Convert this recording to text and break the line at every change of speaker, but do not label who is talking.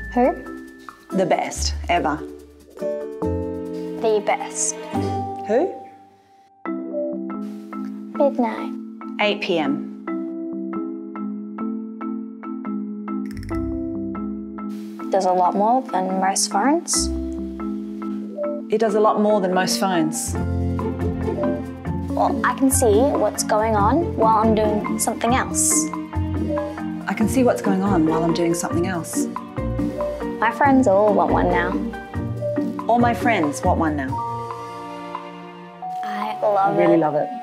Who?
The best, ever.
The best.
Who?
Midnight.
8 p.m.
Does a lot more than most phones.
It does a lot more than most phones.
Well, I can see what's going on while I'm doing something else.
I can see what's going on while I'm doing something else.
My friends all want one now.
All my friends want one now.
I love
I really
it.
love it.